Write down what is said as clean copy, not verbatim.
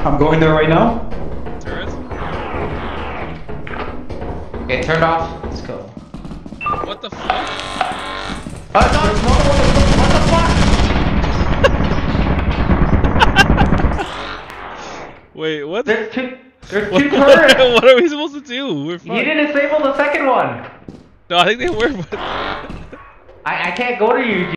I'm going there right now. Turret? Okay, turned off. Let's go. What the fuck? No, what the fuck? Wait, what? There's two turrets. What are we supposed to do? We're fine. You didn't disable the second one. No, I think they were, but... I can't go to you.